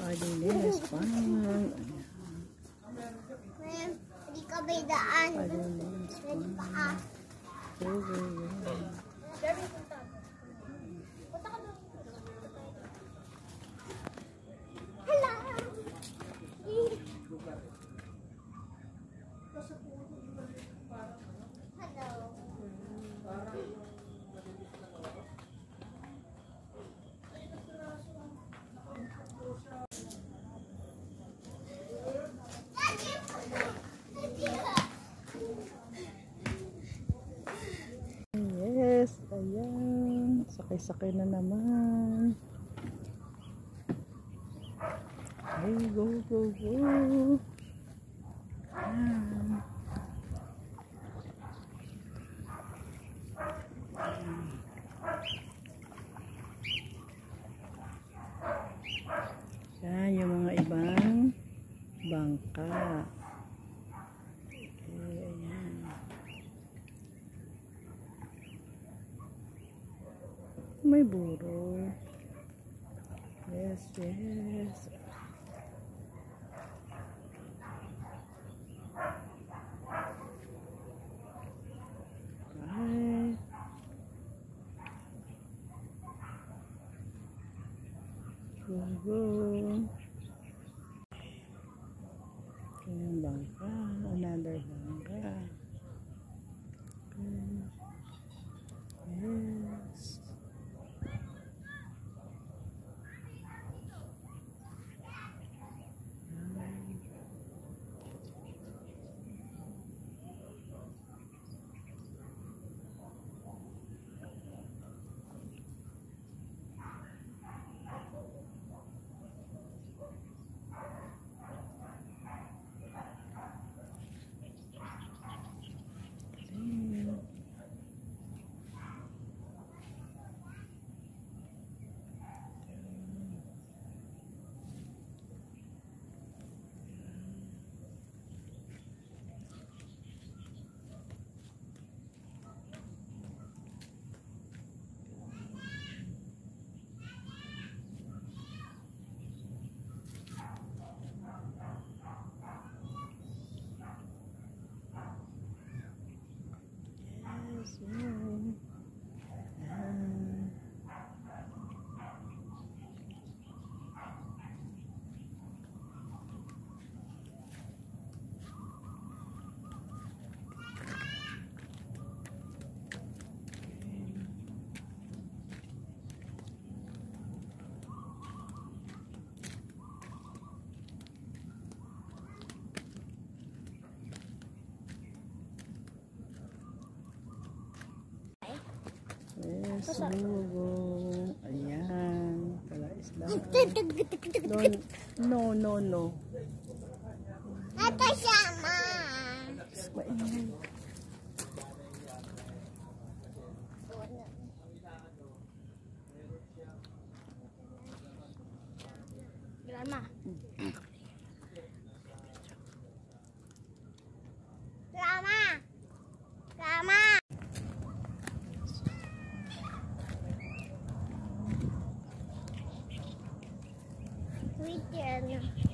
Palinis pa. Hindi ka ba daan? Palinis pa. Yes, ayan. Sakay-sakay na naman. Ay, go, go, go. Ayan. Yan, yung mga ibang bangka. Okay, ayan. May buro. Yes, yes. Right. Go, go. Ayan, bangka. Another bangka. Okay. Yes. Yes, lugo. Ayan. Pala isda. No, no, no. Ito siya, ma. Maingat. Grandma. Grandma. Grandma. Wait there.